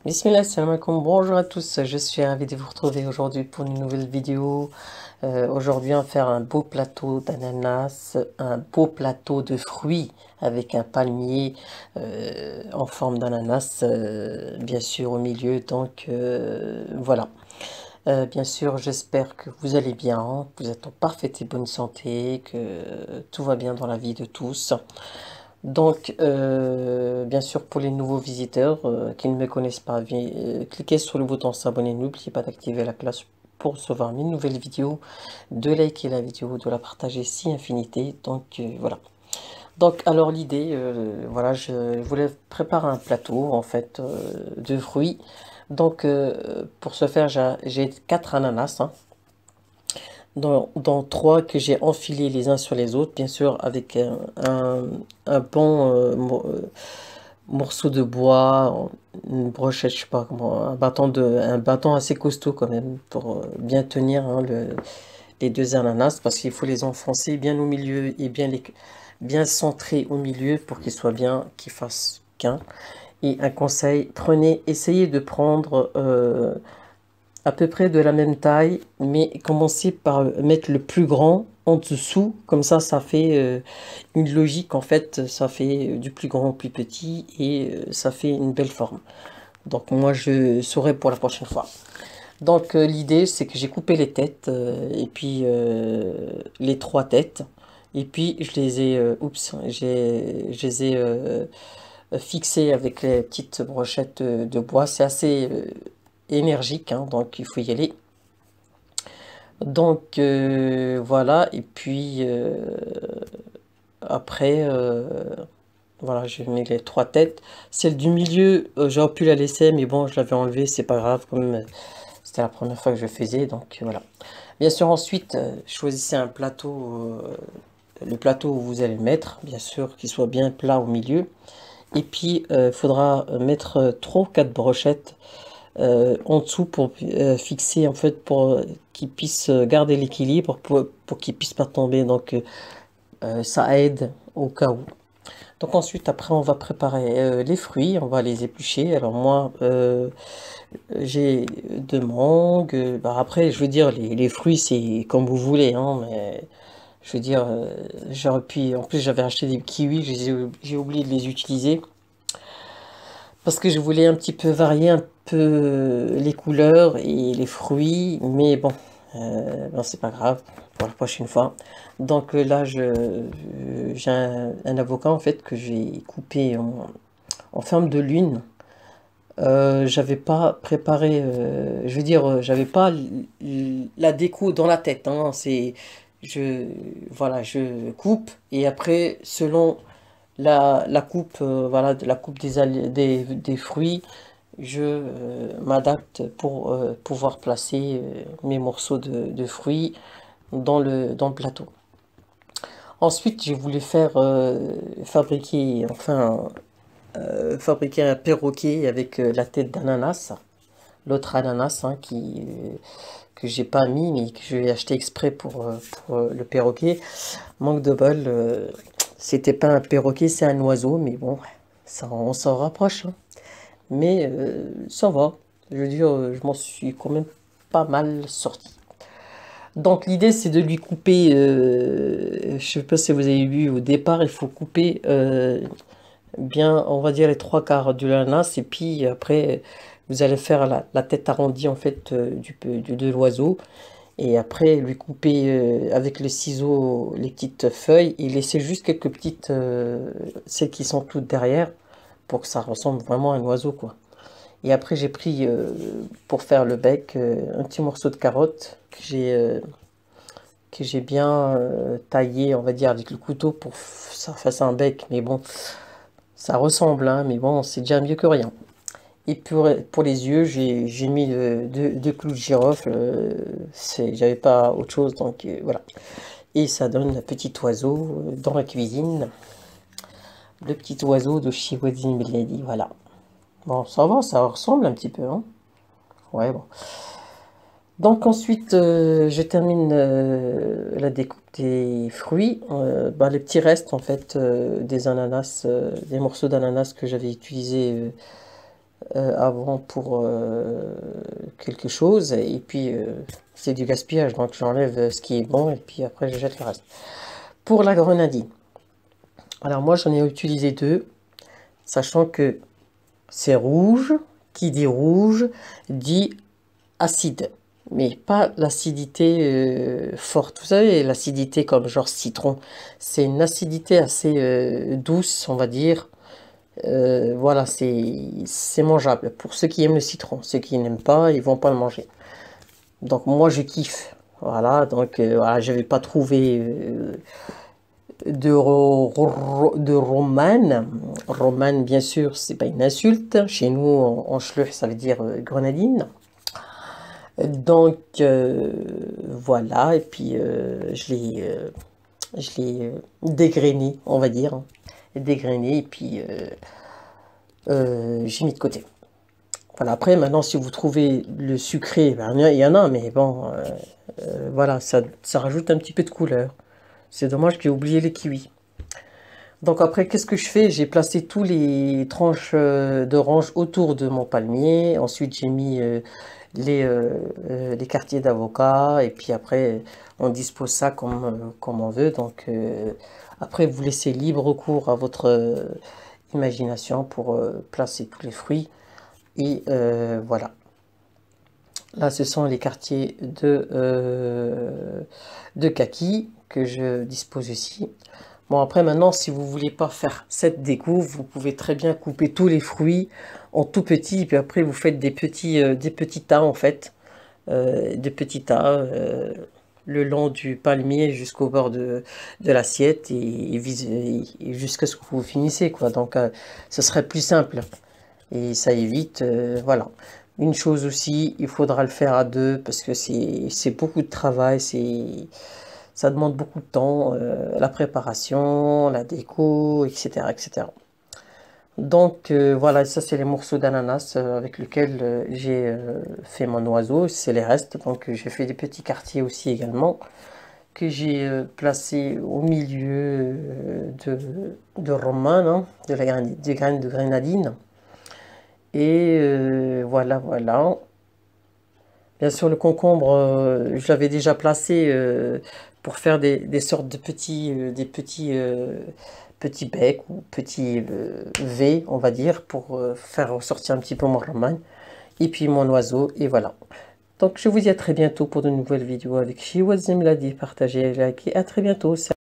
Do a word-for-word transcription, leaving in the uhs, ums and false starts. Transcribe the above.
Bismillah, salam alaikum, bonjour à tous, je suis ravi de vous retrouver aujourd'hui pour une nouvelle vidéo. Euh, aujourd'hui, on va faire un beau plateau d'ananas, un beau plateau de fruits avec un palmier euh, en forme d'ananas, euh, bien sûr au milieu. Donc euh, voilà. Euh, bien sûr, j'espère que vous allez bien, que vous êtes en parfaite et bonne santé, que tout va bien dans la vie de tous. Donc, euh, bien sûr, pour les nouveaux visiteurs euh, qui ne me connaissent pas, vi- euh, cliquez sur le bouton s'abonner. N'oubliez pas d'activer la cloche pour recevoir mes nouvelles vidéos, de liker la vidéo, de la partager si infinité. Donc, euh, voilà. Donc, alors l'idée, euh, voilà, je voulais préparer un plateau, en fait, euh, de fruits. Donc, euh, pour ce faire, j'ai j'ai quatre ananas, hein, dans, dans trois que j'ai enfilés les uns sur les autres, bien sûr, avec un, un, un bon euh, mo- euh, morceau de bois, une brochette, je sais pas comment, un bâton de, un bâton assez costaud quand même pour euh, bien tenir, hein, le, les deux ananas parce qu'il faut les enfoncer bien au milieu et bien les bien centrer au milieu pour qu'ils soient bien, qu'ils fassent qu'un. Et un conseil, prenez, essayez de prendre euh, à peu près de la même taille, mais commencez par mettre le plus grand en dessous, comme ça, ça fait euh, une logique, en fait, ça fait euh, du plus grand au plus petit et euh, ça fait une belle forme. Donc moi, je saurai pour la prochaine fois. Donc euh, l'idée, c'est que j'ai coupé les têtes, euh, et puis euh, les trois têtes, et puis je les ai, euh, oups, j'ai, je les ai euh, fixées avec les petites brochettes de, de bois. C'est assez euh, énergique, hein, donc il faut y aller. Donc euh, voilà, et puis euh, après, euh, voilà, j'ai mis les trois têtes. Celle du milieu, euh, j'aurais pu la laisser, mais bon, je l'avais enlevée, c'est pas grave, comme euh, c'était la première fois que je faisais, donc voilà. Bien sûr, ensuite, euh, choisissez un plateau, euh, le plateau où vous allez le mettre, bien sûr, qu'il soit bien plat au milieu. Et puis, il faudra mettre euh, trois ou quatre brochettes euh, en dessous pour euh, fixer, en fait, pour euh, qu'il puisse euh, garder l'équilibre, pour, pour qu'il puisse pas tomber. Donc, euh, euh, ça aide au cas où. Donc ensuite, après, on va préparer euh, les fruits, on va les éplucher. Alors moi, euh, j'ai deux mangues. euh, Bah après, je veux dire, les, les fruits, c'est comme vous voulez, hein, mais je veux dire, euh, j'aurais pu. En plus, j'avais acheté des kiwis, je les ai- j'ai oublié de les utiliser parce que je voulais un petit peu varier un peu les couleurs et les fruits, mais bon, euh, bon, c'est pas grave pour la prochaine fois. Donc euh, là, je, j'ai un, un avocat en fait que j'ai coupé en, en forme de lune. Euh, j'avais pas préparé, euh, je veux dire, euh, j'avais pas l- l- la déco dans la tête, hein. C'est, je, voilà, je coupe et après, selon la, la coupe, euh, voilà, de la coupe des, ali- des, des fruits, je euh, m'adapte pour euh, pouvoir placer euh, mes morceaux de, de fruits dans le, dans le plateau. Ensuite, j'ai voulu faire euh, fabriquer, enfin, euh, fabriquer un perroquet avec euh, la tête d'ananas. L'autre ananas, hein, qui, euh, que j'ai pas mis mais que j'ai acheté exprès pour, euh, pour euh, le perroquet. Manque de bol, euh, c'était pas un perroquet, c'est un oiseau, mais bon, ça, on s'en rapproche, hein. Mais euh, ça va. Je veux dire, euh, je m'en suis quand même pas mal sorti. Donc l'idée c'est de lui couper, euh, je sais pas si vous avez vu au départ, il faut couper euh, bien, on va dire les trois quarts du ananas et puis après vous allez faire la, la tête arrondie en fait euh, du, du- de l'oiseau et après lui couper euh, avec le ciseau les petites feuilles et laisser juste quelques petites, euh, celles qui sont toutes derrière pour que ça ressemble vraiment à un oiseau quoi. Et après j'ai pris euh, pour faire le bec euh, un petit morceau de carotte que j'ai euh, que j'ai bien euh, taillé on va dire avec le couteau pour que ça fasse un bec mais bon ça ressemble hein, mais bon c'est déjà mieux que rien. Et pour, pour les yeux, j'ai j'ai mis euh, deux, deux clous de girofle. Euh, c'est, j'avais pas autre chose, donc euh, voilà. Et ça donne un petit oiseau euh, dans la cuisine. Le petit oiseau de Shiwazin Beledi, voilà. Bon, ça va, ça ressemble un petit peu, hein. Ouais, bon. Donc ensuite, euh, je termine euh, la découpe des fruits. Euh, bah, les petits restes, en fait, euh, des ananas, euh, des morceaux d'ananas que j'avais utilisés. Euh, euh, avant pour euh, quelque chose, et puis euh, c'est du gaspillage, donc j'enlève ce qui est bon, et puis après je jette le reste. Pour la grenadine, alors moi j'en ai utilisé deux, sachant que c'est rouge, qui dit rouge, dit acide, mais pas l'acidité euh, forte. Vous savez, l'acidité comme genre citron, c'est une acidité assez euh, douce, on va dire. Euh, voilà, c'est c'est mangeable pour ceux qui aiment le citron. Ceux qui n'aiment pas, ils vont pas le manger. Donc moi, je kiffe. Voilà, donc euh, voilà, je vais pas trouver euh, de, ro- ro- de romane. Romane, bien sûr, c'est pas une insulte. Chez nous, en, en Schlüch, ça veut dire euh, grenadine. Donc euh, voilà, et puis euh, je l'ai euh, je l'ai euh, dégrainé, on va dire. Dégrainé, et puis euh, euh, j'ai mis de côté. Voilà, après, maintenant, si vous trouvez le sucré, ben, il y en a, mais bon, euh, euh, voilà, ça, ça rajoute un petit peu de couleur. C'est dommage que j'ai oublié les kiwis. Donc après, qu'est-ce que je fais? J'ai placé tous les tranches euh, d'orange autour de mon palmier. Ensuite, j'ai mis euh, les, euh, euh, les quartiers d'avocat. Et puis après, on dispose ça comme, euh, comme on veut. Donc euh, après, vous laissez libre cours à votre euh, imagination pour euh, placer tous les fruits. Et euh, voilà. Là, ce sont les quartiers de, euh, de kaki que je dispose ici. Bon, après, maintenant, si vous voulez pas faire cette déco, vous pouvez très bien couper tous les fruits en tout petits. Et puis après, vous faites des petits, euh, des petits tas, en fait. Euh, des petits tas euh, le long du palmier jusqu'au bord de, de l'assiette et, et, vis- et jusqu'à ce que vous finissez, quoi. Donc, euh, ce serait plus simple. Et ça évite, euh, voilà. Une chose aussi, il faudra le faire à deux parce que c'est c'est beaucoup de travail, c'est ça demande beaucoup de temps, euh, la préparation, la déco, et cetera, et cetera. Donc euh, voilà, ça c'est les morceaux d'ananas euh, avec lesquels euh, j'ai euh, fait mon oiseau, c'est les restes. Donc euh, j'ai fait des petits quartiers aussi également que j'ai euh, placés au milieu euh, de, de romain, hein, de la graine, des graines de grenadine. Et euh, voilà, voilà. Bien sûr, le concombre, euh, je l'avais déjà placé euh, pour faire des, des sortes de petits, euh, des petits, euh, petits becs ou petits euh, V, on va dire, pour euh, faire ressortir un petit peu mon roman. Et puis mon oiseau, et voilà. Donc, je vous dis à très bientôt pour de nouvelles vidéos avec Chiwazim Ladi. Partagez, likez, à très bientôt.